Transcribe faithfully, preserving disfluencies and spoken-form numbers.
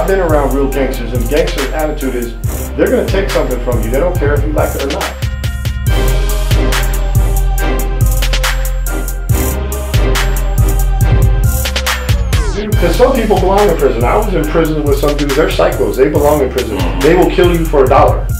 been around real gangsters, and gangsters' attitude is they're going to take something from you. They don't care if you like it or not. Because some people belong in prison. I was in prison with some dudes, they're psychos. They belong in prison. They will kill you for a dollar.